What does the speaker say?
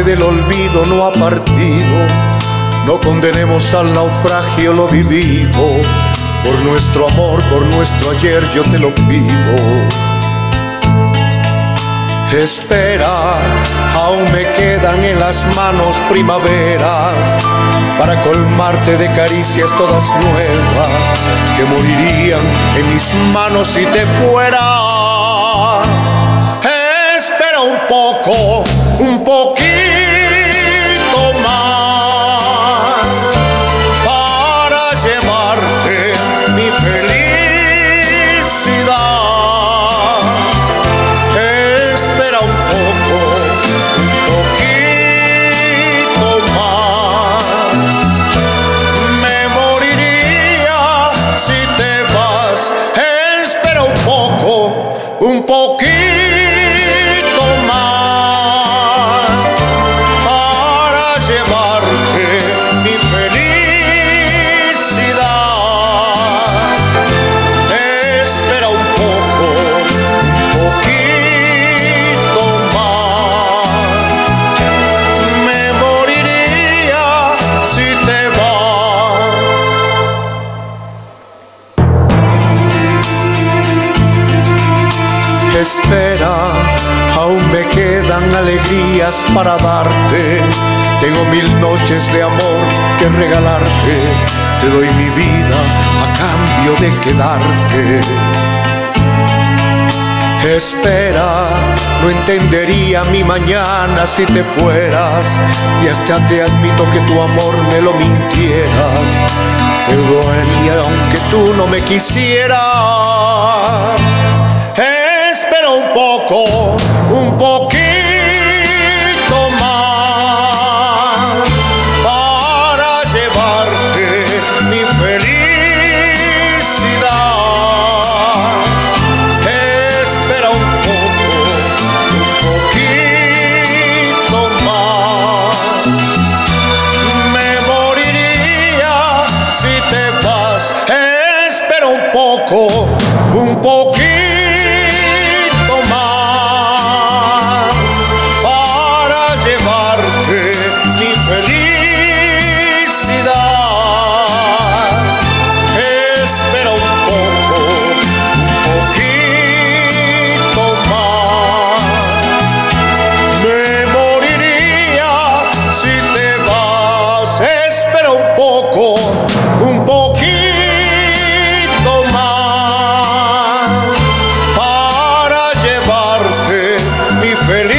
del olvido no ha partido. No condenemos al naufragio lo vivido. Por nuestro amor, por nuestro ayer, yo te lo pido. Espera, aún me quedan en las manos primaveras para colmarte de caricias todas nuevas que morirían en mis manos si te fueras. Espera un poco, un poquito más para llevarte mi felicidad. Espera un poco, un poquito más. Me moriría si te vas. Espera un poco, un poquito más para llevarte mi felicidad. Espera un poco, un poquito más. Me moriría si te vas. Espera, aún me quedan alegrías para darte. Tengo 1000 noches de amor que regalarte. Te doy mi vida a cambio de quedarte. Espera, no entendería mi mañana si te fueras. Y hasta te admito que tu amor me lo mintieras. Perdonaría aunque tú no me quisieras. Espera un poco, un poquito más para llevarte mi felicidad. Espera un poco, un poquito más. Me moriría si te vas. Espera un poco, un poquito más para llevarte mi felicidad. Espera un poco, un poquito más. Me moriría si te vas. Espera un poco, un poquito más para llevarte mi felicidad.